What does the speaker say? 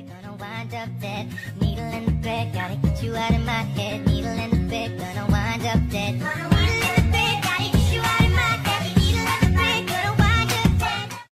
Gonna wind up dead, needle in the thread, gotta get you out of my head.